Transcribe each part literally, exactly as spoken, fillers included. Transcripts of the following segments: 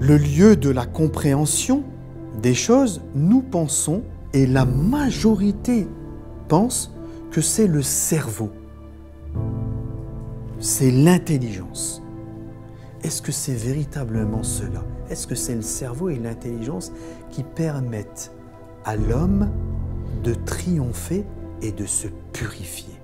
le lieu de la compréhension des choses, nous pensons, et la majorité pense, que c'est le cerveau. C'est l'intelligence. Est-ce que c'est véritablement cela? Est-ce que c'est le cerveau et l'intelligence qui permettent à l'homme de triompher et de se purifier?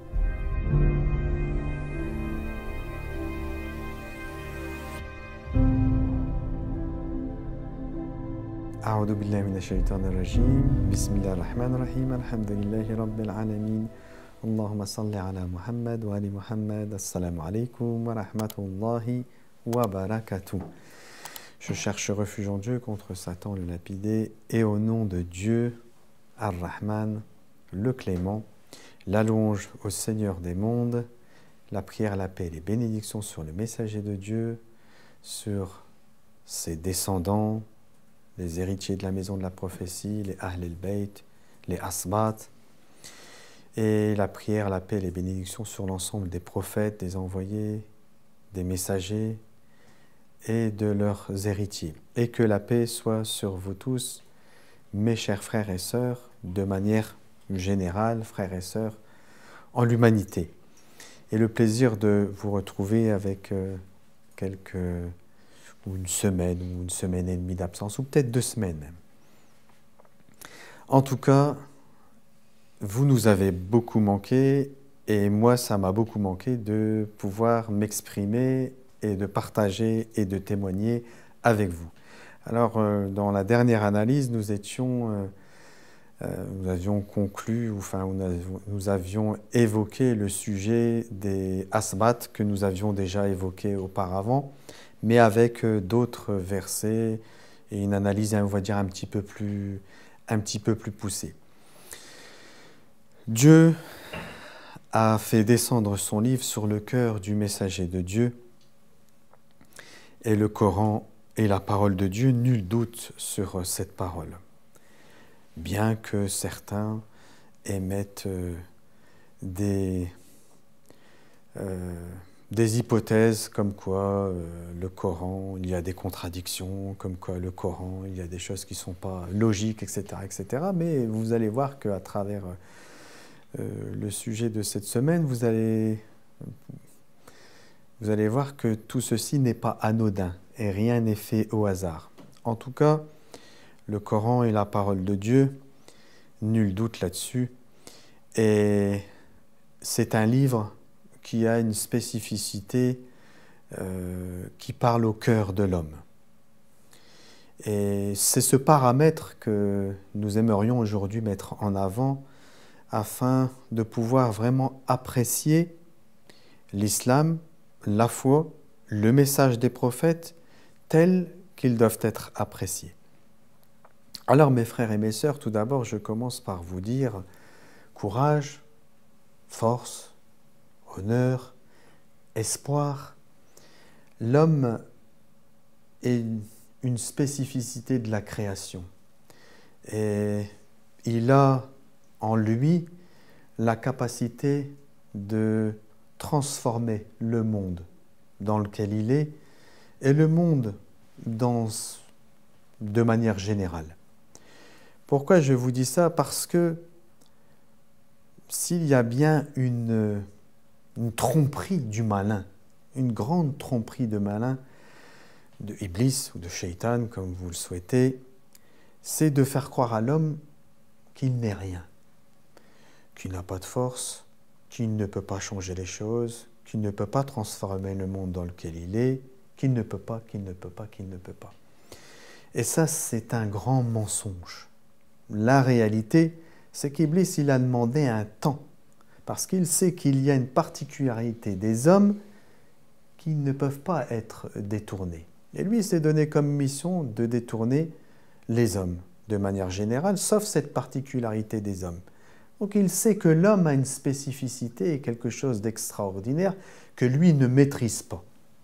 أعوذ بالله من الشيطان الرجيم بسم الله الرحمن الرحيم الحمد لله رب العالمين اللهم صل على محمد وآل محمد السلام عليكم ورحمة الله وبركاته. Je cherche refuge en Dieu contre Satan le lapidé et au nom de Dieu, Ar-Rahman, le clément, la louange au Seigneur des mondes, la prière, la paix et les bénédictions sur le messager de Dieu, sur ses descendants, les héritiers de la maison de la prophétie, les Ahl el-Bayt, les Asbat, et la prière, la paix et les bénédictions sur l'ensemble des prophètes, des envoyés, des messagers et de leurs héritiers. Et que la paix soit sur vous tous, mes chers frères et sœurs, de manière générale, frères et sœurs, en l'humanité. Et le plaisir de vous retrouver avec euh, quelques... ou une semaine, ou une semaine et demie d'absence, ou peut-être deux semaines même. En tout cas, vous nous avez beaucoup manqué, et moi, ça m'a beaucoup manqué de pouvoir m'exprimer et de partager et de témoigner avec vous. Alors, euh, dans la dernière analyse, nous étions, euh, euh, nous avions conclu, enfin, nous avions évoqué le sujet des asbat que nous avions déjà évoqué auparavant, mais avec d'autres versets et une analyse, on va dire, un petit peu plus, un petit peu plus poussée. Dieu a fait descendre son livre sur le cœur du messager de Dieu, et le Coran est la parole de Dieu, nul doute sur cette parole. Bien que certains émettent euh, des... Euh, Des hypothèses comme quoi euh, le Coran, il y a des contradictions, comme quoi le Coran, il y a des choses qui ne sont pas logiques, et cetera, et cetera. Mais vous allez voir qu'à travers euh, le sujet de cette semaine, vous allez, vous allez voir que tout ceci n'est pas anodin et rien n'est fait au hasard. En tout cas, le Coran est la parole de Dieu, nul doute là-dessus. Et c'est un livre qui a une spécificité euh, qui parle au cœur de l'homme. Et c'est ce paramètre que nous aimerions aujourd'hui mettre en avant afin de pouvoir vraiment apprécier l'islam, la foi, le message des prophètes tels qu'ils doivent être appréciés. Alors mes frères et mes sœurs, tout d'abord je commence par vous dire courage, force, honneur, espoir. L'homme est une spécificité de la création et il a en lui la capacité de transformer le monde dans lequel il est et le monde dans, de manière générale. Pourquoi je vous dis ça? Parce que s'il y a bien une une tromperie du malin, une grande tromperie de malin, de Iblis ou de Shaitan, comme vous le souhaitez, c'est de faire croire à l'homme qu'il n'est rien, qu'il n'a pas de force, qu'il ne peut pas changer les choses, qu'il ne peut pas transformer le monde dans lequel il est, qu'il ne peut pas, qu'il ne peut pas, qu'il ne peut pas. Et ça, c'est un grand mensonge. La réalité, c'est qu'Iblis, il a demandé un temps, parce qu'il sait qu'il y a une particularité des hommes qui ne peuvent pas être détournés. Et lui, il s'est donné comme mission de détourner les hommes, de manière générale, sauf cette particularité des hommes. Donc il sait que l'homme a une spécificité et quelque chose d'extraordinaire que lui ne maîtrise pas.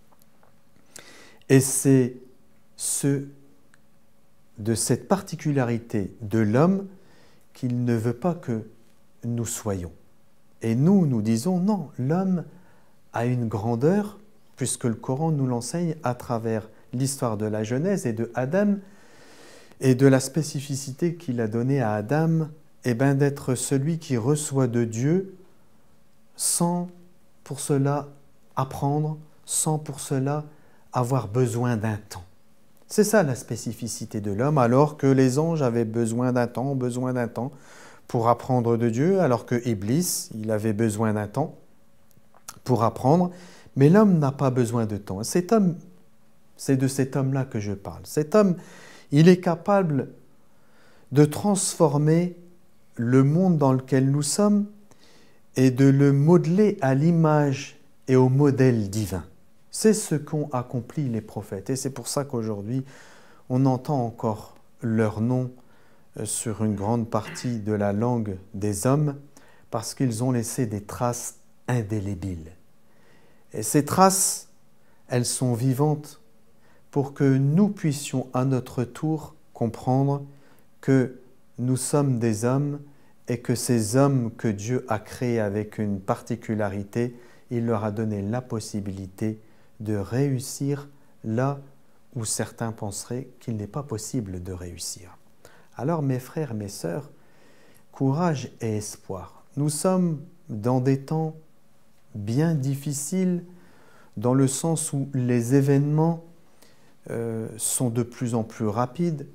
Et c'est ce, de cette particularité de l'homme qu'il ne veut pas que nous soyons. Et nous, nous disons non, l'homme a une grandeur, puisque le Coran nous l'enseigne à travers l'histoire de la Genèse et de Adam et de la spécificité qu'il a donnée à Adam, eh ben, d'être celui qui reçoit de Dieu sans pour cela apprendre, sans pour cela avoir besoin d'un temps. C'est ça la spécificité de l'homme, alors que les anges avaient besoin d'un temps, besoin d'un temps pour apprendre de Dieu, alors que Iblis, il avait besoin d'un temps pour apprendre, mais l'homme n'a pas besoin de temps. Cet homme, c'est de cet homme-là que je parle. Cet homme, il est capable de transformer le monde dans lequel nous sommes et de le modeler à l'image et au modèle divin. C'est ce qu'ont accompli les prophètes. Et c'est pour ça qu'aujourd'hui, on entend encore leur nom sur une grande partie de la langue des hommes, parce qu'ils ont laissé des traces indélébiles. Et ces traces, elles sont vivantes pour que nous puissions à notre tour comprendre que nous sommes des hommes et que ces hommes que Dieu a créés avec une particularité, il leur a donné la possibilité de réussir là où certains penseraient qu'il n'est pas possible de réussir. Alors mes frères, mes sœurs, courage et espoir. Nous sommes dans des temps bien difficiles, dans le sens où les événements euh, sont de plus en plus rapides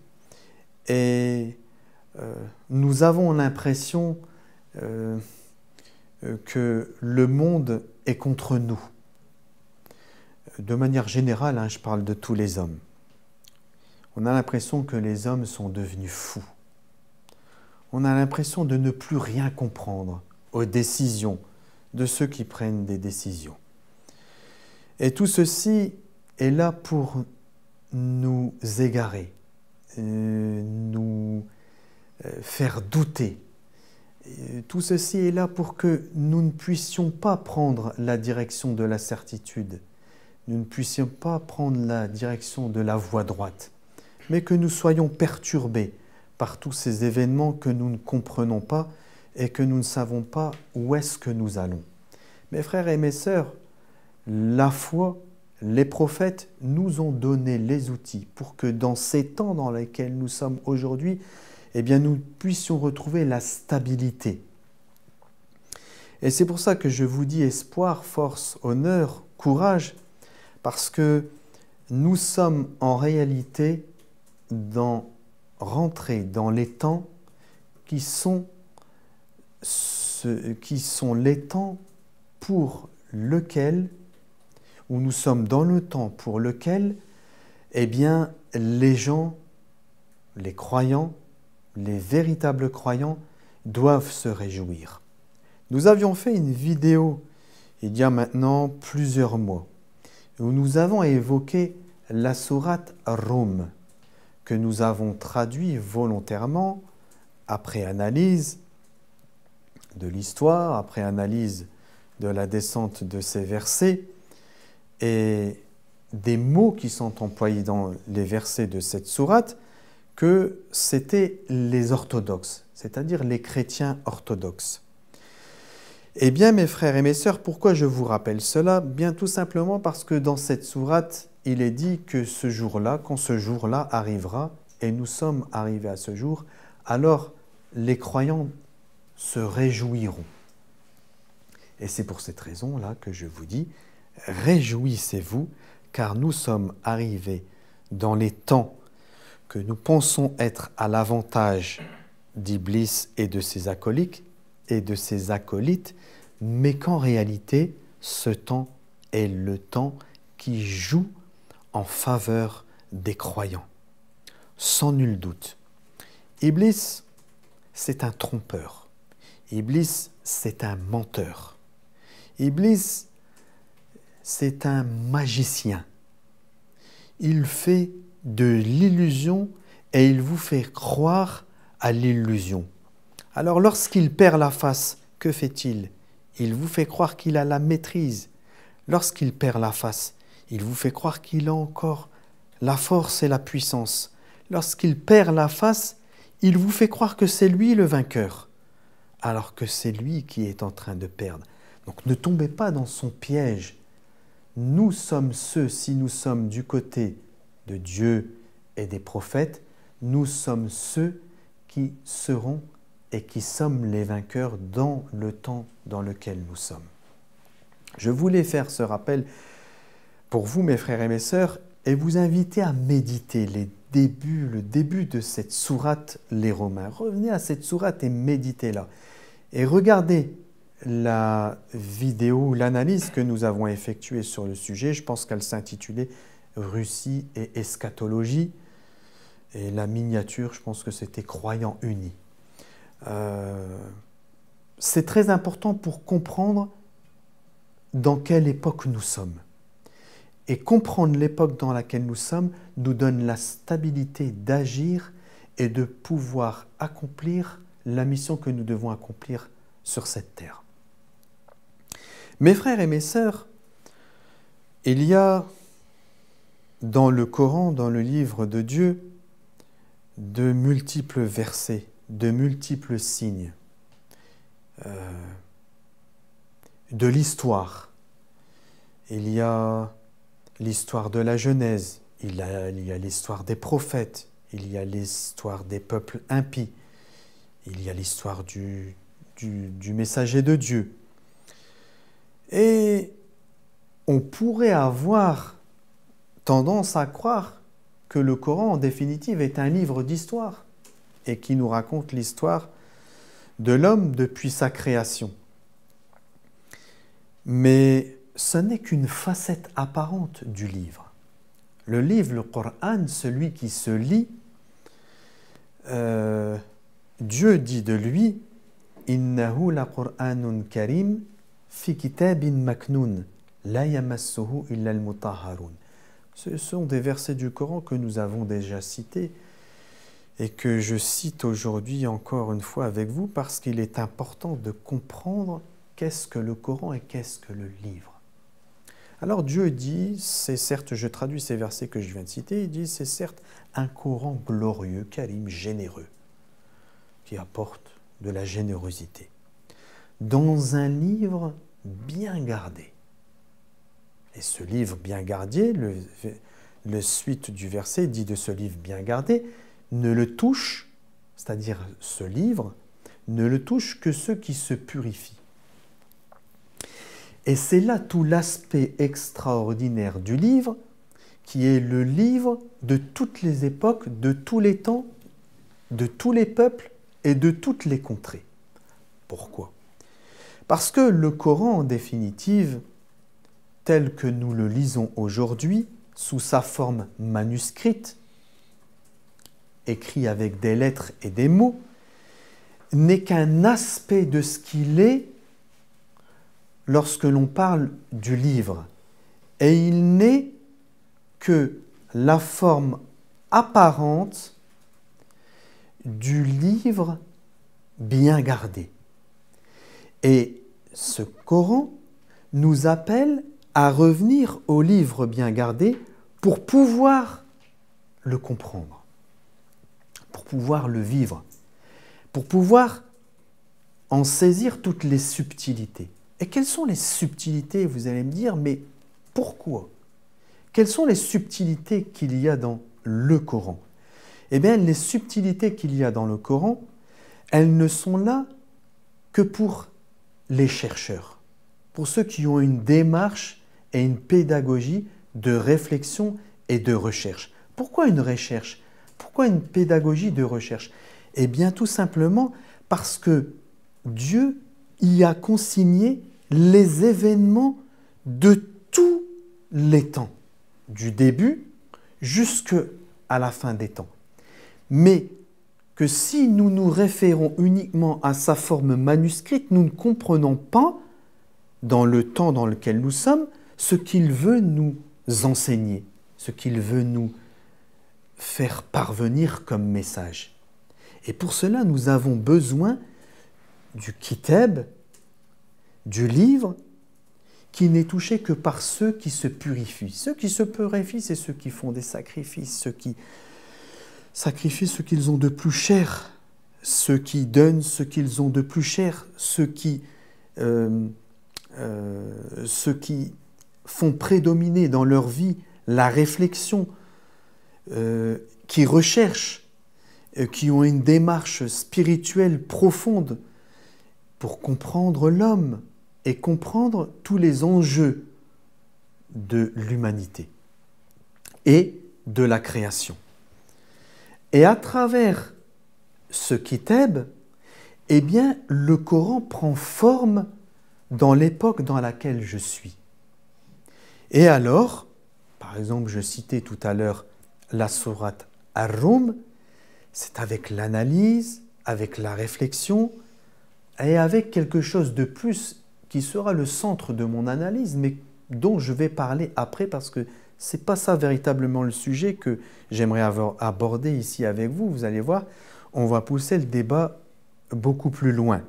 et euh, nous avons l'impression euh, que le monde est contre nous. De manière générale, hein, je parle de tous les hommes. On a l'impression que les hommes sont devenus fous. On a l'impression de ne plus rien comprendre aux décisions de ceux qui prennent des décisions. Et tout ceci est là pour nous égarer, euh, nous euh, faire douter. Et tout ceci est là pour que nous ne puissions pas prendre la direction de la certitude, nous ne puissions pas prendre la direction de la voie droite, mais que nous soyons perturbés par tous ces événements que nous ne comprenons pas et que nous ne savons pas où est-ce que nous allons. Mes frères et mes sœurs, la foi, les prophètes nous ont donné les outils pour que dans ces temps dans lesquels nous sommes aujourd'hui, eh bien, nous puissions retrouver la stabilité. Et c'est pour ça que je vous dis espoir, force, honneur, courage, parce que nous sommes en réalité dans, rentrés dans les temps qui sont, ce, qui sont les temps pour lequel, où nous sommes dans le temps pour lequel, eh bien, les gens, les croyants, les véritables croyants doivent se réjouir. Nous avions fait une vidéo il y a maintenant plusieurs mois où nous avons évoqué la sourate Rum que nous avons traduit volontairement après analyse de l'histoire, après analyse de la descente de ces versets et des mots qui sont employés dans les versets de cette sourate, que c'était les orthodoxes, c'est-à-dire les chrétiens orthodoxes. Eh bien, mes frères et mes sœurs, pourquoi je vous rappelle cela? Bien tout simplement parce que dans cette sourate, il est dit que ce jour-là, quand ce jour-là arrivera, et nous sommes arrivés à ce jour, alors les croyants se réjouiront. Et c'est pour cette raison-là que je vous dis, réjouissez-vous, car nous sommes arrivés dans les temps que nous pensons être à l'avantage d'Iblis et de ses acolytes, et de ses acolytes, mais qu'en réalité, ce temps est le temps qui joue en faveur des croyants, sans nul doute. Iblis, c'est un trompeur. Iblis, c'est un menteur. Iblis, c'est un magicien. Il fait de l'illusion et il vous fait croire à l'illusion. Alors lorsqu'il perd la face, que fait-il? Il vous fait croire qu'il a la maîtrise. Lorsqu'il perd la face, il vous fait croire qu'il a encore la force et la puissance. Lorsqu'il perd la face, il vous fait croire que c'est lui le vainqueur, alors que c'est lui qui est en train de perdre. Donc ne tombez pas dans son piège. Nous sommes ceux, si nous sommes du côté de Dieu et des prophètes, nous sommes ceux qui seront et qui sommes les vainqueurs dans le temps dans lequel nous sommes. Je voulais faire ce rappel pour vous, mes frères et mes sœurs, et vous inviter à méditer les débuts, le début de cette sourate, les Romains. Revenez à cette sourate et méditez-la. Et regardez la vidéo, l'analyse que nous avons effectuée sur le sujet. Je pense qu'elle s'intitulait « Russie et eschatologie ». Et la miniature, je pense que c'était « Croyants unis ». Euh, c'est très important pour comprendre dans quelle époque nous sommes. Et comprendre l'époque dans laquelle nous sommes nous donne la stabilité d'agir et de pouvoir accomplir la mission que nous devons accomplir sur cette terre. Mes frères et mes sœurs, il y a dans le Coran, dans le livre de Dieu, de multiples versets, de multiples signes, euh, de l'histoire. Il y a l'histoire de la Genèse, il y a, il y a l'histoire des prophètes, il y a l'histoire des peuples impies, il y a l'histoire du, du, du messager de Dieu. Et on pourrait avoir tendance à croire que le Coran, en définitive, est un livre d'histoire et qui nous raconte l'histoire de l'homme depuis sa création. Mais ce n'est qu'une facette apparente du livre. Le livre, le Coran, celui qui se lit, euh, Dieu dit de lui « Innahu la Qur'anun karim fi kitabin maknoun, la yamassuhu illa al-mutahharun » Ce sont des versets du Coran que nous avons déjà cités et que je cite aujourd'hui encore une fois avec vous parce qu'il est important de comprendre qu'est-ce que le Coran et qu'est-ce que le livre. Alors Dieu dit, c'est certes, je traduis ces versets que je viens de citer, il dit c'est certes un Coran glorieux, karim, généreux, qui apporte de la générosité, dans un livre bien gardé. Et ce livre bien gardé, le, le suite du verset dit de ce livre bien gardé, ne le touche, c'est-à-dire ce livre, ne le touche que ceux qui se purifient. Et c'est là tout l'aspect extraordinaire du livre, qui est le livre de toutes les époques, de tous les temps, de tous les peuples et de toutes les contrées. Pourquoi? Parce que le Coran, en définitive, tel que nous le lisons aujourd'hui, sous sa forme manuscrite, écrit avec des lettres et des mots, n'est qu'un aspect de ce qu'il est lorsque l'on parle du livre. Et il n'est que la forme apparente du livre bien gardé. Et ce Coran nous appelle à revenir au livre bien gardé pour pouvoir le comprendre, pour pouvoir le vivre, pour pouvoir en saisir toutes les subtilités. Et quelles sont les subtilités, vous allez me dire, mais pourquoi? Quelles sont les subtilités qu'il y a dans le Coran? Eh bien, les subtilités qu'il y a dans le Coran, elles ne sont là que pour les chercheurs, pour ceux qui ont une démarche et une pédagogie de réflexion et de recherche. Pourquoi une recherche? Pourquoi une pédagogie de recherche? Eh bien, tout simplement parce que Dieu y a consigné les événements de tous les temps, du début jusqu'à la fin des temps. Mais que si nous nous référons uniquement à sa forme manuscrite, nous ne comprenons pas, dans le temps dans lequel nous sommes, ce qu'il veut nous enseigner, ce qu'il veut nous faire parvenir comme message. Et pour cela, nous avons besoin du kitab, du livre, qui n'est touché que par ceux qui se purifient. Ceux qui se purifient, c'est ceux qui font des sacrifices, ceux qui sacrifient ce qu'ils ont de plus cher, ceux qui donnent ce qu'ils ont de plus cher, ceux qui, euh, euh, ceux qui font prédominer dans leur vie la réflexion euh, qui recherchent, euh, qui ont une démarche spirituelle profonde pour comprendre l'homme et comprendre tous les enjeux de l'humanité et de la création. Et à travers ce kitab, eh bien, le Coran prend forme dans l'époque dans laquelle je suis. Et alors, par exemple, je citais tout à l'heure la sourate Ar-Rum, c'est avec l'analyse, avec la réflexion et avec quelque chose de plus qui sera le centre de mon analyse, mais dont je vais parler après parce que ce n'est pas ça véritablement le sujet que j'aimerais aborder ici avec vous. Vous allez voir, on va pousser le débat beaucoup plus loin.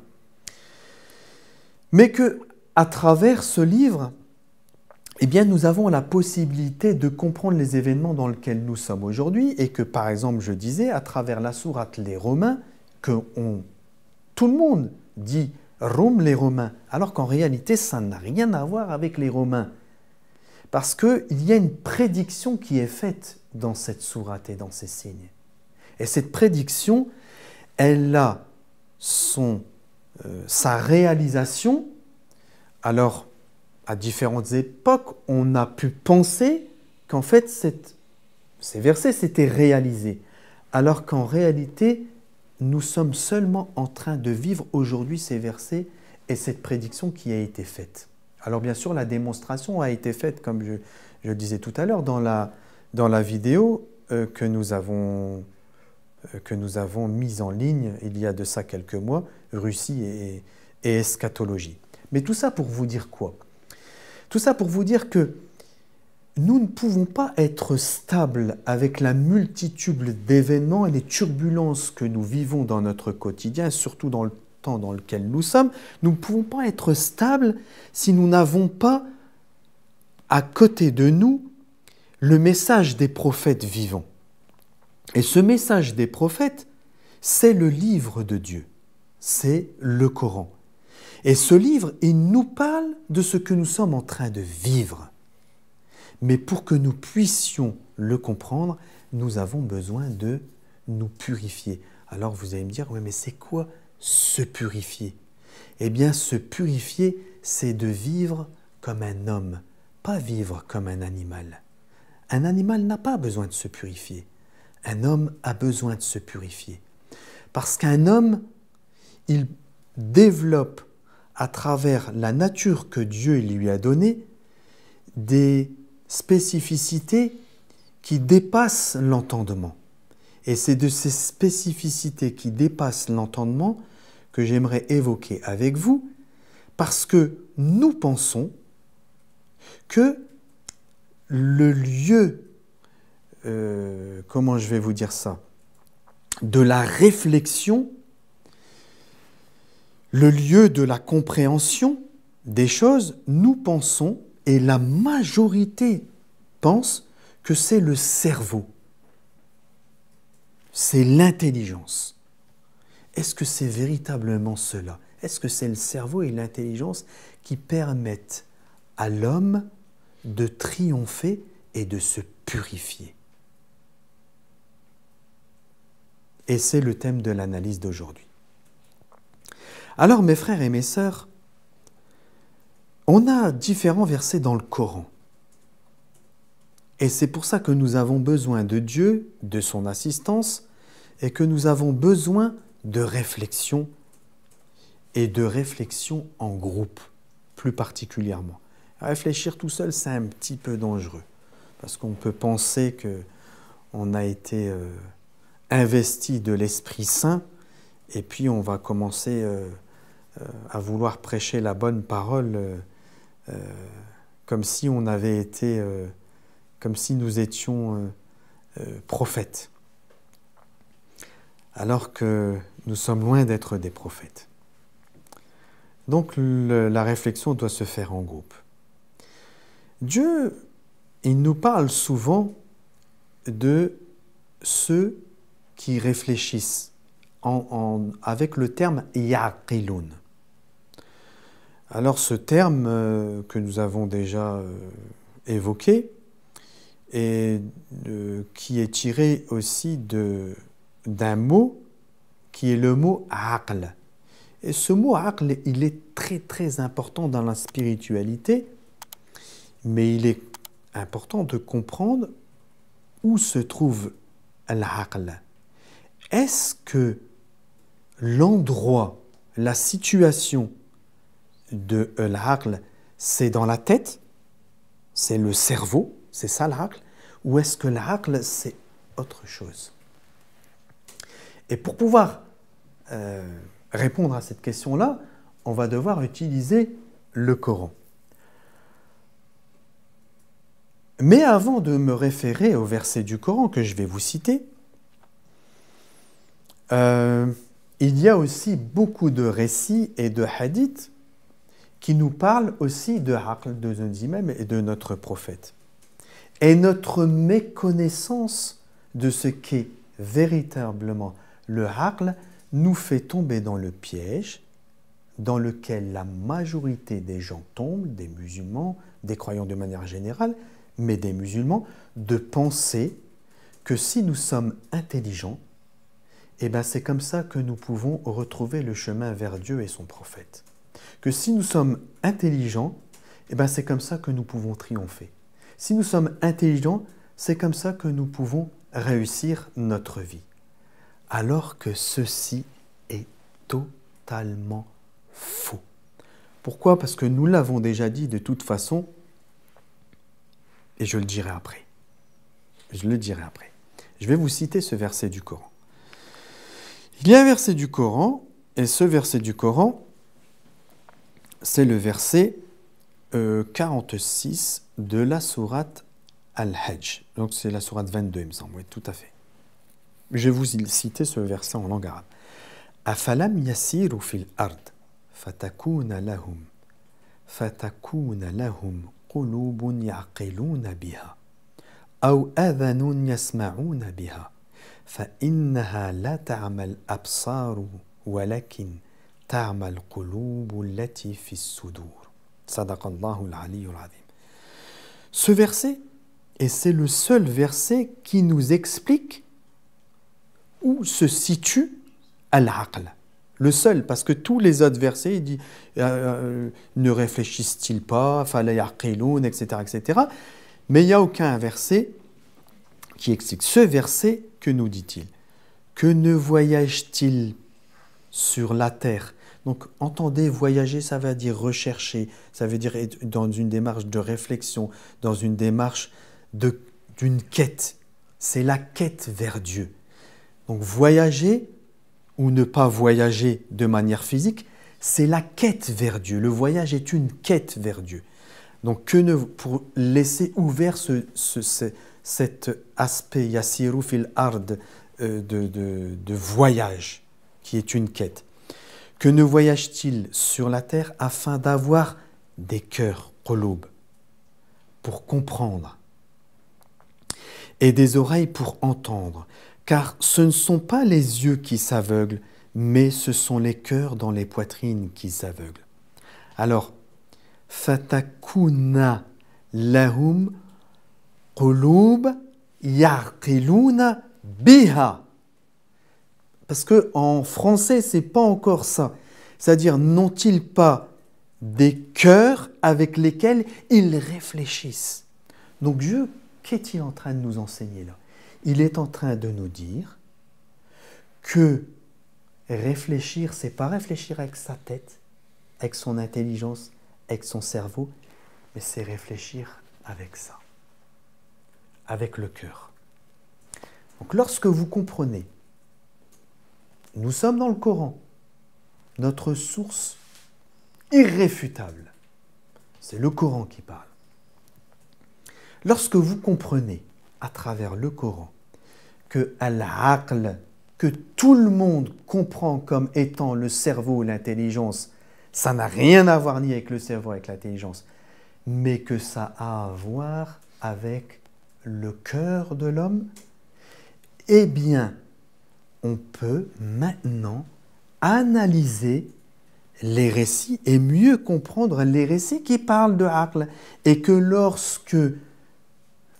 Mais que, à travers ce livre, eh bien, nous avons la possibilité de comprendre les événements dans lesquels nous sommes aujourd'hui et que, par exemple, je disais, à travers la sourate Les Romains, que on, tout le monde dit Rome les Romains, alors qu'en réalité, ça n'a rien à voir avec les Romains. Parce qu'il y a une prédiction qui est faite dans cette sourate et dans ces signes. Et cette prédiction, elle a son, euh, sa réalisation. Alors, à différentes époques, on a pu penser qu'en fait, cette, ces versets s'étaient réalisés. Alors qu'en réalité, nous sommes seulement en train de vivre aujourd'hui ces versets et cette prédiction qui a été faite. Alors bien sûr, la démonstration a été faite, comme je, je disais tout à l'heure, dans la, dans la vidéo euh, que, nous avons, euh, que nous avons mise en ligne il y a de ça quelques mois, Russie et, et eschatologie. Mais tout ça pour vous dire quoi? Tout ça pour vous dire que nous ne pouvons pas être stables avec la multitude d'événements et les turbulences que nous vivons dans notre quotidien, surtout dans le temps dans lequel nous sommes. Nous ne pouvons pas être stables si nous n'avons pas à côté de nous le message des prophètes vivants. Et ce message des prophètes, c'est le livre de Dieu, c'est le Coran. Et ce livre, il nous parle de ce que nous sommes en train de vivre. Mais pour que nous puissions le comprendre, nous avons besoin de nous purifier. Alors vous allez me dire, oui, mais c'est quoi se purifier? Eh bien, se purifier, c'est de vivre comme un homme, pas vivre comme un animal. Un animal n'a pas besoin de se purifier. Un homme a besoin de se purifier. Parce qu'un homme, il développe à travers la nature que Dieu lui a donnée des spécificités qui dépassent l'entendement. Et c'est de ces spécificités qui dépassent l'entendement que j'aimerais évoquer avec vous, parce que nous pensons que le lieu, euh, comment je vais vous dire ça, de la réflexion, le lieu de la compréhension des choses, nous pensons, et la majorité pense que c'est le cerveau, c'est l'intelligence. Est-ce que c'est véritablement cela? Est-ce que c'est le cerveau et l'intelligence qui permettent à l'homme de triompher et de se purifier? Et c'est le thème de l'analyse d'aujourd'hui. Alors mes frères et mes sœurs, on a différents versets dans le Coran. Et c'est pour ça que nous avons besoin de Dieu, de son assistance, et que nous avons besoin de réflexion, et de réflexion en groupe, plus particulièrement. Réfléchir tout seul, c'est un petit peu dangereux, parce qu'on peut penser qu'on a été euh, investi de l'Esprit Saint, et puis on va commencer euh, euh, à vouloir prêcher la bonne parole euh, euh, comme si on avait été, euh, comme si nous étions euh, euh, prophètes. Alors que nous sommes loin d'être des prophètes. Donc le, la réflexion doit se faire en groupe. Dieu, il nous parle souvent de ceux qui réfléchissent en, en, avec le terme « yaqilun ». Alors ce terme euh, que nous avons déjà euh, évoqué, et euh, qui est tiré aussi de, d'un mot qui est le mot aql. Et ce mot aql, il est très très important dans la spiritualité, mais il est important de comprendre où se trouve l'aql. Est-ce que l'endroit, la situation de l'aql, c'est dans la tête, c'est le cerveau, c'est ça l'aql, ou est-ce que l'aql, c'est autre chose? Et pour pouvoir euh, répondre à cette question-là, on va devoir utiliser le Coran. Mais avant de me référer au verset du Coran que je vais vous citer, euh, il y a aussi beaucoup de récits et de hadiths qui nous parlent aussi de aql, de nos imams et de notre prophète. Et notre méconnaissance de ce qu'est véritablement le aql nous fait tomber dans le piège dans lequel la majorité des gens tombent, des musulmans, des croyants de manière générale, mais des musulmans, de penser que si nous sommes intelligents, eh ben c'est comme ça que nous pouvons retrouver le chemin vers Dieu et son prophète. Que si nous sommes intelligents, eh ben c'est comme ça que nous pouvons triompher. Si nous sommes intelligents, c'est comme ça que nous pouvons réussir notre vie. Alors que ceci est totalement faux. Pourquoi? Parce que nous l'avons déjà dit de toute façon, et je le dirai après. Je le dirai après. Je vais vous citer ce verset du Coran. Il y a un verset du Coran, et ce verset du Coran, c'est le verset euh, quarante-six de la sourate Al-Hajj. Donc c'est la sourate vingt-deux, il me semble. Oui, tout à fait. Je vais vous citer ce verset en langue arabe. Afalam yasiru fil ard, fatakuna lahum, fatakuna lahum qulubun yaqiluna biha, aw adhanun yasma'una biha, fa innaha la ta'mal absaru, walakin ta'mal qulubu allati fi sudur. Sadaqallahu al-aliyyul azim. Ce verset, et c'est le seul verset qui nous explique où se situe al-aql. Le seul, parce que tous les autres versets, il dit euh, ne réfléchissent-ils pas, fala yaqiloun, et cetera, et cetera. Mais il n'y a aucun verset qui explique. Ce verset, que nous dit-il? Que ne voyage-t-il sur la terre? Donc, entendez, voyager, ça veut dire rechercher, ça veut dire être dans une démarche de réflexion, dans une démarche de, d'une quête. C'est la quête vers Dieu. Donc, voyager ou ne pas voyager de manière physique, c'est la quête vers Dieu. Le voyage est une quête vers Dieu. Donc, que ne, pour laisser ouvert ce, ce, ce, cet aspect yasiru fil ard euh, de, de, de voyage, qui est une quête. Que ne voyage-t-il sur la terre afin d'avoir des cœurs, qulub, pour comprendre, et des oreilles pour entendre, car ce ne sont pas les yeux qui s'aveuglent, mais ce sont les cœurs dans les poitrines qui s'aveuglent. Alors, fatakuna lahum qulub yaqiluna biha. Parce qu'en français, ce n'est pas encore ça. C'est-à-dire, n'ont-ils pas des cœurs avec lesquels ils réfléchissent? Donc Dieu, qu'est-il en train de nous enseigner là? Il est en train de nous dire que réfléchir, ce n'est pas réfléchir avec sa tête, avec son intelligence, avec son cerveau, mais c'est réfléchir avec ça, avec le cœur. Donc lorsque vous comprenez, nous sommes dans le Coran, notre source irréfutable, c'est le Coran qui parle. Lorsque vous comprenez à travers le Coran que al-aql, que tout le monde comprend comme étant le cerveau ou l'intelligence, ça n'a rien à voir ni avec le cerveau, avec l'intelligence, mais que ça a à voir avec le cœur de l'homme, eh bien, on peut maintenant analyser les récits et mieux comprendre les récits qui parlent de aql. Et que lorsque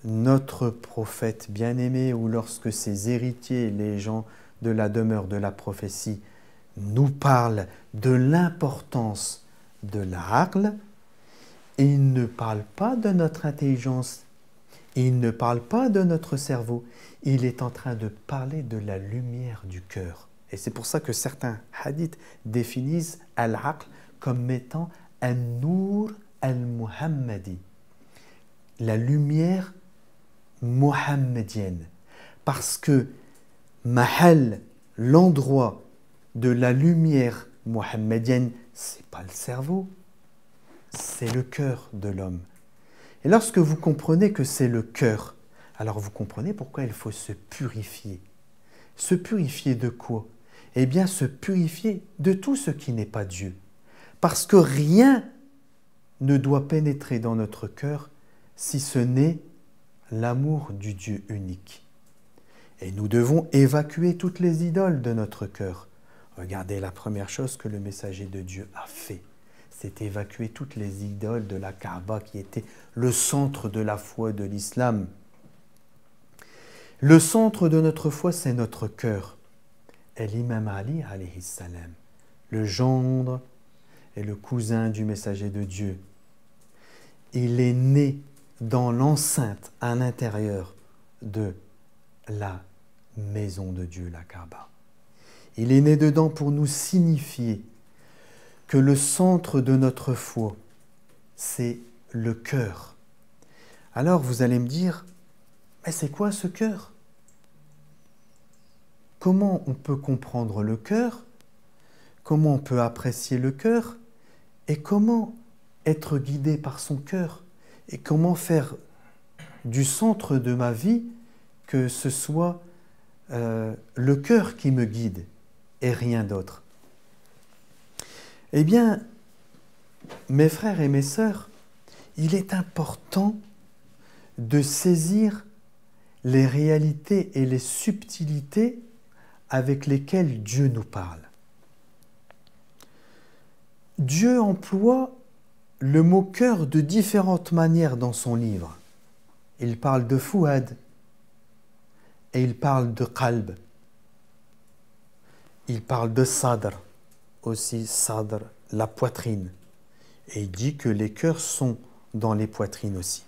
notre prophète bien-aimé ou lorsque ses héritiers, les gens de la demeure de la prophétie, nous parlent de l'importance de l'aql, ils ne parlent pas de notre intelligence, ils ne parlent pas de notre cerveau, il est en train de parler de la lumière du cœur. Et c'est pour ça que certains hadiths définissent al-aql comme étant an-nur al-muhammadi, la lumière mohammedienne. Parce que mahal, l'endroit de la lumière mohammedienne, c'est pas le cerveau, c'est le cœur de l'homme. Et lorsque vous comprenez que c'est le cœur, alors vous comprenez pourquoi il faut se purifier. Se purifier de quoi? Eh bien, se purifier de tout ce qui n'est pas Dieu. Parce que rien ne doit pénétrer dans notre cœur si ce n'est l'amour du Dieu unique. Et nous devons évacuer toutes les idoles de notre cœur. Regardez la première chose que le messager de Dieu a fait. C'est évacuer toutes les idoles de la Kaaba qui était le centre de la foi de l'islam. Le centre de notre foi, c'est notre cœur. Et l'imam Ali, alayhi salam, le gendre et le cousin du messager de Dieu, il est né dans l'enceinte à l'intérieur de la maison de Dieu, la Kaaba. Il est né dedans pour nous signifier que le centre de notre foi, c'est le cœur. Alors vous allez me dire, mais c'est quoi ce cœur? Comment on peut comprendre le cœur? Comment on peut apprécier le cœur? Et comment être guidé par son cœur? Et comment faire du centre de ma vie que ce soit euh, le cœur qui me guide et rien d'autre? Eh bien, mes frères et mes sœurs, il est important de saisir les réalités et les subtilités avec lesquelles Dieu nous parle. Dieu emploie le mot cœur de différentes manières dans son livre. Il parle de fouad et il parle de qalb. Il parle de sadr, aussi sadr, la poitrine. Et il dit que les cœurs sont dans les poitrines aussi.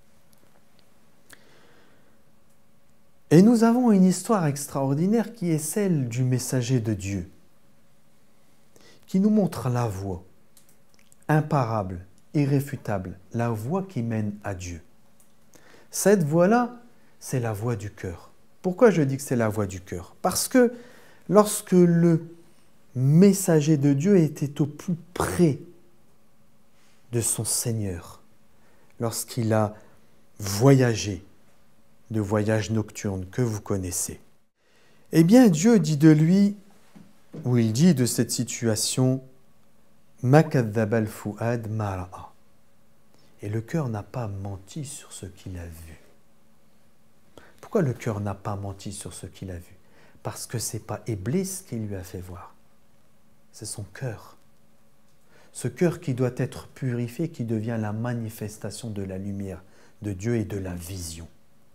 Et nous avons une histoire extraordinaire qui est celle du messager de Dieu, qui nous montre la voie imparable, irréfutable, la voie qui mène à Dieu. Cette voie-là, c'est la voie du cœur. Pourquoi je dis que c'est la voie du cœur? Parce que lorsque le messager de Dieu était au plus près de son Seigneur, lorsqu'il a voyagé, de voyage nocturne que vous connaissez, eh bien Dieu dit de lui, ou il dit de cette situation, Ma kadhaba al-fuad ma ra'a. Et le cœur n'a pas menti sur ce qu'il a vu. Pourquoi le cœur n'a pas menti sur ce qu'il a vu? Parce que ce n'est pas Iblis qui lui a fait voir, c'est son cœur. Ce cœur qui doit être purifié, qui devient la manifestation de la lumière de Dieu et de la vision.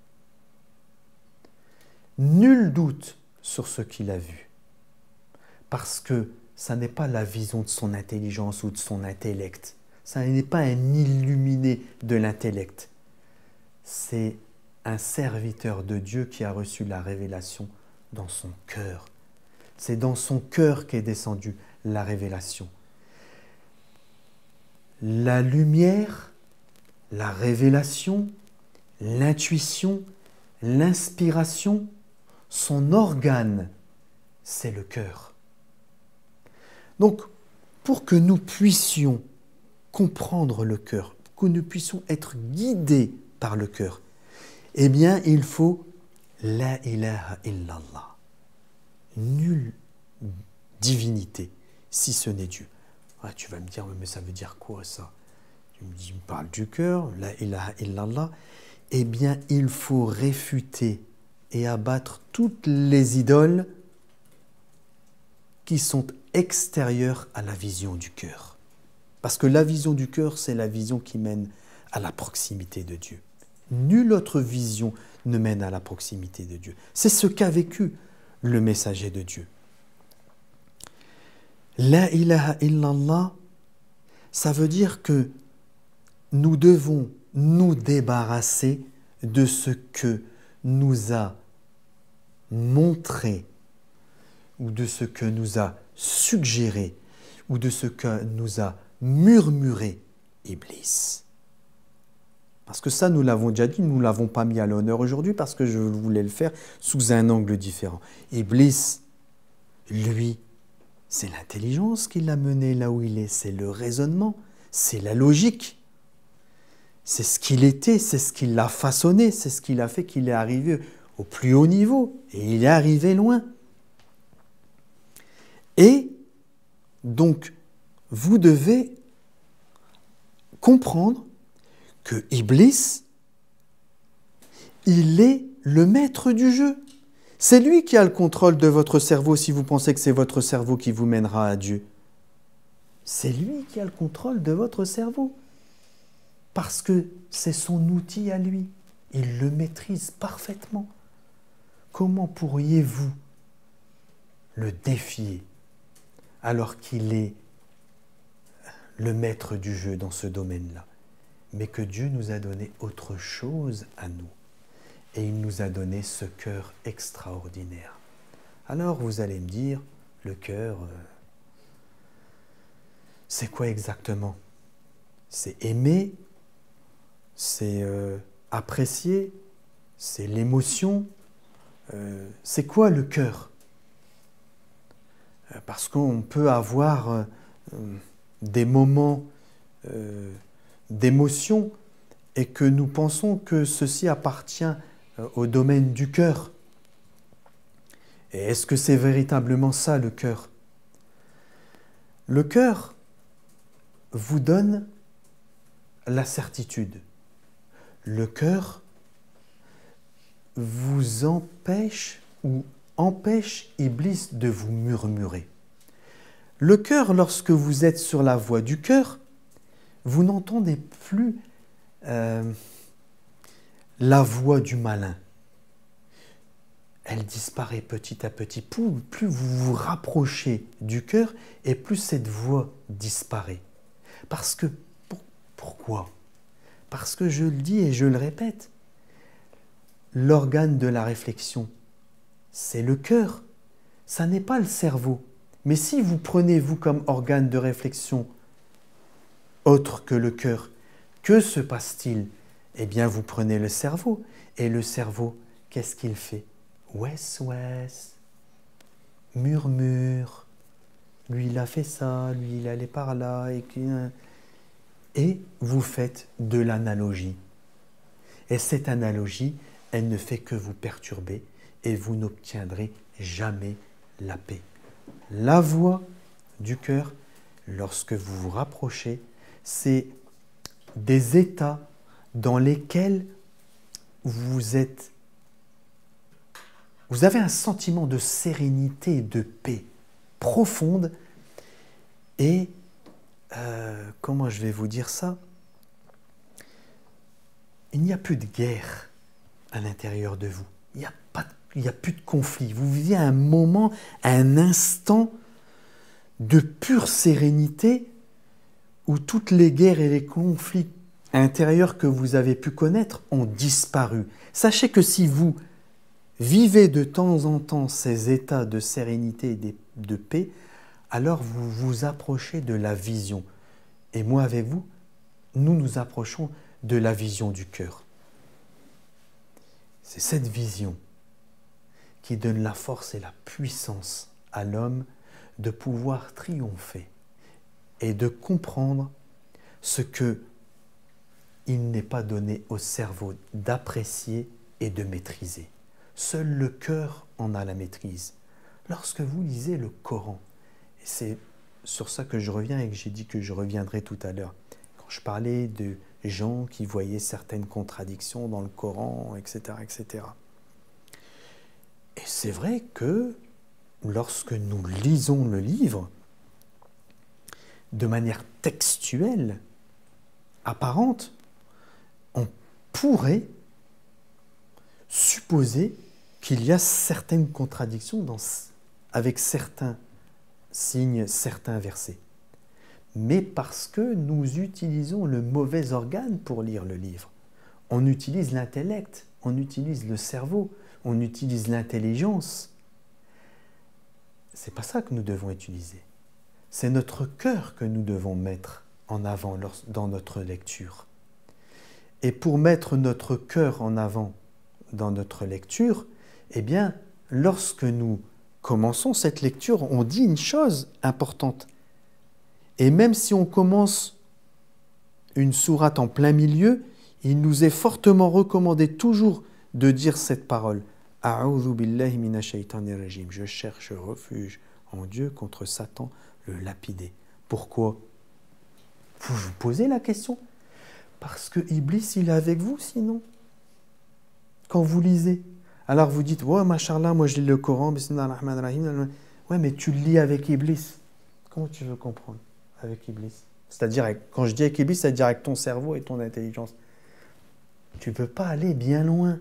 Nul doute sur ce qu'il a vu, parce que ça n'est pas la vision de son intelligence ou de son intellect, ça n'est pas un illuminé de l'intellect, c'est un serviteur de Dieu qui a reçu la révélation dans son cœur. C'est dans son cœur qu'est descendue la révélation. La lumière, la révélation, l'intuition, l'inspiration, son organe, c'est le cœur. Donc, pour que nous puissions comprendre le cœur, que nous puissions être guidés par le cœur, eh bien, il faut la ilaha illallah. Nulle divinité, si ce n'est Dieu. Ah, tu vas me dire, mais ça veut dire quoi ça? Tu me dis, tu me parles du cœur, la ilaha illallah. Eh bien, il faut réfuter et abattre toutes les idoles qui sont extérieures à la vision du cœur. Parce que la vision du cœur, c'est la vision qui mène à la proximité de Dieu. Nulle autre vision ne mène à la proximité de Dieu. C'est ce qu'a vécu le messager de Dieu. La ilaha illallah, ça veut dire que nous devons nous débarrasser de ce que nous a montré ou de ce que nous a suggéré ou de ce que nous a murmuré Iblis. Parce que ça, nous l'avons déjà dit, nous ne l'avons pas mis à l'honneur aujourd'hui parce que je voulais le faire sous un angle différent. Iblis, lui, c'est l'intelligence qui l'a mené là où il est, c'est le raisonnement, c'est la logique. C'est ce qu'il était, c'est ce qui l'a façonné, c'est ce qui l'a fait qu'il est arrivé au plus haut niveau. Et il est arrivé loin. Et donc, vous devez comprendre que Iblis, il est le maître du jeu. C'est lui qui a le contrôle de votre cerveau si vous pensez que c'est votre cerveau qui vous mènera à Dieu. C'est lui qui a le contrôle de votre cerveau. Parce que c'est son outil à lui. Il le maîtrise parfaitement. Comment pourriez-vous le défier alors qu'il est le maître du jeu dans ce domaine-là? Mais que Dieu nous a donné autre chose à nous. Et il nous a donné ce cœur extraordinaire. Alors vous allez me dire, le cœur, euh, c'est quoi exactement? C'est aimer, c'est euh, apprécier, c'est l'émotion. Euh, c'est quoi le cœur? euh, Parce qu'on peut avoir euh, des moments euh, d'émotion et que nous pensons que ceci appartient euh, au domaine du cœur. Et est-ce que c'est véritablement ça le cœur? Le cœur vous donne la certitude. Le cœur vous empêche ou empêche Iblis de vous murmurer. Le cœur, lorsque vous êtes sur la voie du cœur, vous n'entendez plus euh, la voix du malin. Elle disparaît petit à petit. Plus, plus vous vous rapprochez du cœur et plus cette voix disparaît. Parce que, pour, pourquoi? Parce que je le dis et je le répète, l'organe de la réflexion, c'est le cœur, ça n'est pas le cerveau. Mais si vous prenez vous comme organe de réflexion autre que le cœur, que se passe-t-il? Eh bien, vous prenez le cerveau. Et le cerveau, qu'est-ce qu'il fait? Ouest, ouest, murmure. Lui, il a fait ça, lui, il allait par là. Et, et vous faites de l'analogie. Et cette analogie, elle ne fait que vous perturber et vous n'obtiendrez jamais la paix. La voix du cœur, lorsque vous vous rapprochez, c'est des états dans lesquels vous êtes, vous avez un sentiment de sérénité et de paix profonde et, euh, comment je vais vous dire ça? Il n'y a plus de guerre à l'intérieur de vous. Il n'y a pas, il n'y a plus de conflit. Vous vivez un moment, un instant de pure sérénité où toutes les guerres et les conflits intérieurs que vous avez pu connaître ont disparu. Sachez que si vous vivez de temps en temps ces états de sérénité et de paix, alors vous vous approchez de la vision. Et moi avec vous, nous nous approchons de la vision du cœur. C'est cette vision qui donne la force et la puissance à l'homme de pouvoir triompher et de comprendre ce que il n'est pas donné au cerveau d'apprécier et de maîtriser. Seul le cœur en a la maîtrise. Lorsque vous lisez le Coran, et c'est sur ça que je reviens et que j'ai dit que je reviendrai tout à l'heure, quand je parlais de gens qui voyaient certaines contradictions dans le Coran, et cetera, et cetera. Et c'est vrai que lorsque nous lisons le livre, de manière textuelle, apparente, on pourrait supposer qu'il y a certaines contradictions dans, avec certains signes, certains versets. Mais parce que nous utilisons le mauvais organe pour lire le livre. On utilise l'intellect, on utilise le cerveau, on utilise l'intelligence. C'est pas ça que nous devons utiliser. C'est notre cœur que nous devons mettre en avant dans notre lecture. Et pour mettre notre cœur en avant dans notre lecture, eh bien, lorsque nous commençons cette lecture, on dit une chose importante. Et même si on commence une sourate en plein milieu, il nous est fortement recommandé toujours de dire cette parole. A'udhu billahi minash shaitanir rajim. Je cherche refuge en Dieu contre Satan, le lapidé. Pourquoi? Vous vous posez la question. Parce que Iblis, il est avec vous sinon. Quand vous lisez. Alors vous dites, ouais, machallah, moi je lis le Coran, bismillah ar-Rahman ar-Rahim. Ouais, mais tu le lis avec Iblis. Comment tu veux comprendre? Avec Iblis. C'est-à-dire, quand je dis avec Iblis, c'est-à-dire avec ton cerveau et ton intelligence. Tu ne peux pas aller bien loin.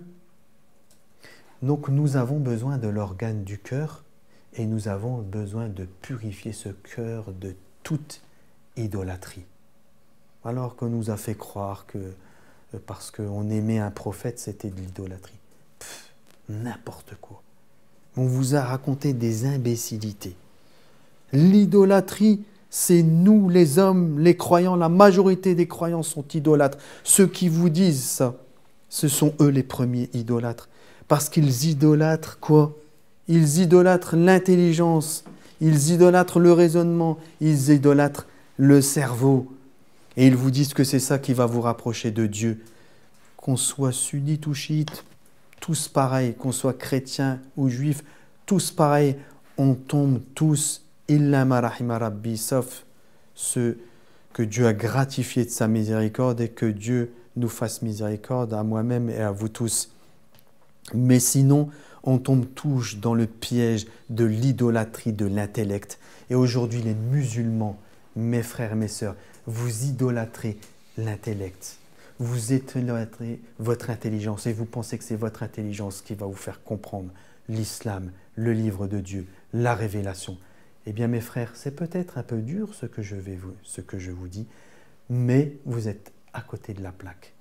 Donc nous avons besoin de l'organe du cœur et nous avons besoin de purifier ce cœur de toute idolâtrie. Alors qu'on nous a fait croire que parce qu'on aimait un prophète, c'était de l'idolâtrie. N'importe quoi. On vous a raconté des imbécilités. L'idolâtrie, c'est nous les hommes, les croyants, la majorité des croyants sont idolâtres. Ceux qui vous disent ça, ce sont eux les premiers idolâtres. Parce qu'ils idolâtrent quoi? Ils idolâtrent l'intelligence, ils idolâtrent le raisonnement, ils idolâtrent le cerveau. Et ils vous disent que c'est ça qui va vous rapprocher de Dieu. Qu'on soit sunnite ou chiite, tous pareils, qu'on soit chrétien ou juif, tous pareils, on tombe tous, illa ma rahima rabbi, sauf ceux que Dieu a gratifiés de sa miséricorde et que Dieu nous fasse miséricorde à moi-même et à vous tous. Mais sinon, on tombe tous dans le piège de l'idolâtrie de l'intellect. Et aujourd'hui, les musulmans, mes frères et mes sœurs, vous idolâtrez l'intellect. Vous idolâtrez votre intelligence et vous pensez que c'est votre intelligence qui va vous faire comprendre l'islam, le livre de Dieu, la révélation. Eh bien, mes frères, c'est peut-être un peu dur ce que je vais vous, ce que je vous dis, mais vous êtes à côté de la plaque.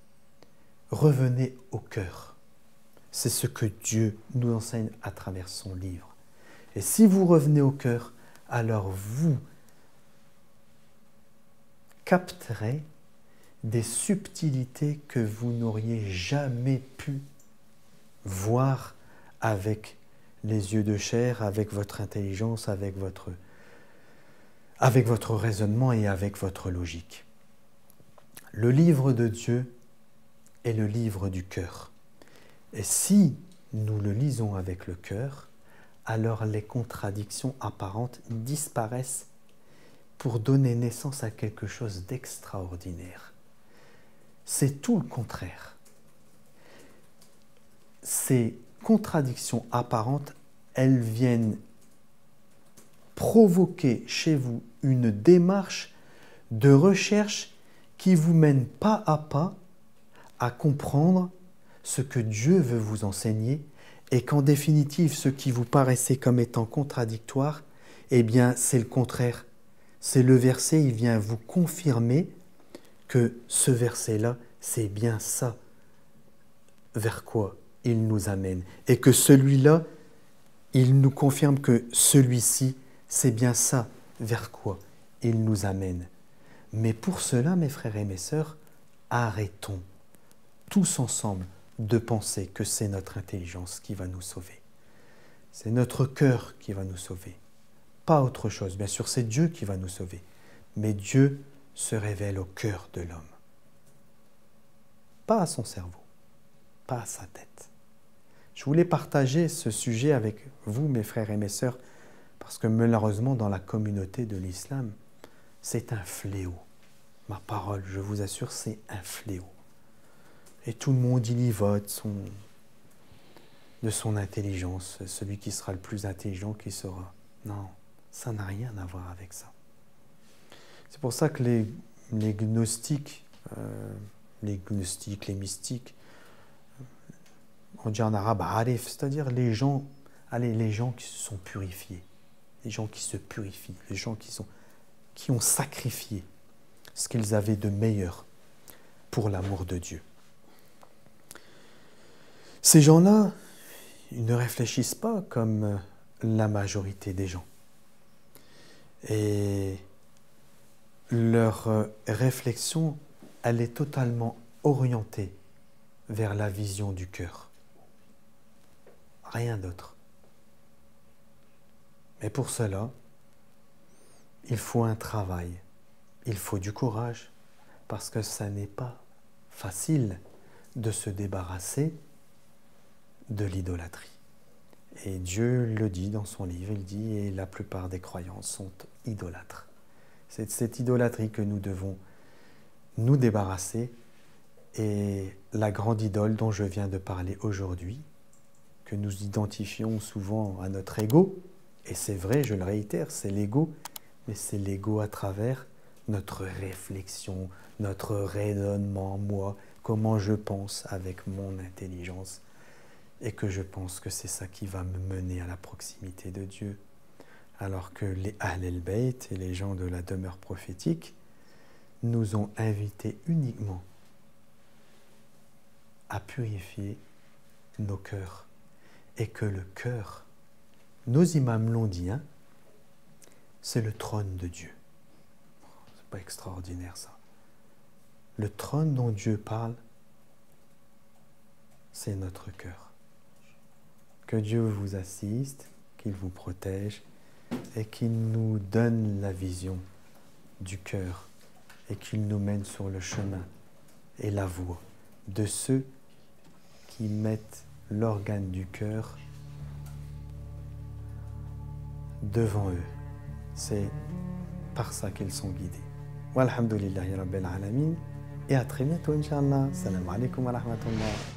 Revenez au cœur. C'est ce que Dieu nous enseigne à travers son livre. Et si vous revenez au cœur, alors vous capterez des subtilités que vous n'auriez jamais pu voir avec les yeux de chair, avec votre intelligence, avec votre, avec votre raisonnement et avec votre logique. Le livre de Dieu est le livre du cœur. Et si nous le lisons avec le cœur, alors les contradictions apparentes disparaissent pour donner naissance à quelque chose d'extraordinaire. C'est tout le contraire. Ces contradictions apparentes, elles viennent provoquer chez vous une démarche de recherche qui vous mène pas à pas à comprendre ce que Dieu veut vous enseigner et qu'en définitive, ce qui vous paraissait comme étant contradictoire, eh bien, c'est le contraire. C'est le verset, il vient vous confirmer que ce verset-là, c'est bien ça vers quoi il nous amène. Et que celui-là, il nous confirme que celui-ci, c'est bien ça vers quoi il nous amène. Mais pour cela, mes frères et mes sœurs, arrêtons tous ensemble de penser que c'est notre intelligence qui va nous sauver. C'est notre cœur qui va nous sauver. Pas autre chose. Bien sûr, c'est Dieu qui va nous sauver. Mais Dieu se révèle au cœur de l'homme. Pas à son cerveau, pas à sa tête. Je voulais partager ce sujet avec vous, mes frères et mes sœurs, parce que malheureusement, dans la communauté de l'islam, c'est un fléau. Ma parole, je vous assure, c'est un fléau. Et tout le monde, il y vote son, de son intelligence. Celui qui sera le plus intelligent qui sera. Non, ça n'a rien à voir avec ça. C'est pour ça que les, les gnostiques, euh, les gnostiques, les mystiques, on dit en arabe arif, c'est-à-dire les gens, allez, les gens qui se sont purifiés, les gens qui se purifient, les gens qui, sont, qui ont sacrifié ce qu'ils avaient de meilleur pour l'amour de Dieu. Ces gens-là, ils ne réfléchissent pas comme la majorité des gens. Et leur réflexion, elle est totalement orientée vers la vision du cœur. Rien d'autre. Mais pour cela, il faut un travail, il faut du courage, parce que ça n'est pas facile de se débarrasser de l'idolâtrie. Et Dieu le dit dans son livre, il dit, et la plupart des croyants sont idolâtres. C'est de cette idolâtrie que nous devons nous débarrasser. Et la grande idole dont je viens de parler aujourd'hui, que nous identifions souvent à notre ego, et c'est vrai, je le réitère, c'est l'ego, mais c'est l'ego à travers notre réflexion, notre raisonnement, moi, comment je pense avec mon intelligence, et que je pense que c'est ça qui va me mener à la proximité de Dieu. Alors que les Ahl el-Bayt et les gens de la demeure prophétique nous ont invités uniquement à purifier nos cœurs. Et que le cœur, nos imams l'ont dit, hein, c'est le trône de Dieu. C'est pas extraordinaire ça. Le trône dont Dieu parle, c'est notre cœur. Que Dieu vous assiste, qu'il vous protège et qu'il nous donne la vision du cœur et qu'il nous mène sur le chemin et la voie de ceux qui mettent l'organe du cœur devant eux. C'est par ça qu'ils sont guidés. Walhamdulillahi rabbil alamin et à très bientôt, Inch'Allah. Salam alaikum wa rahmatullah.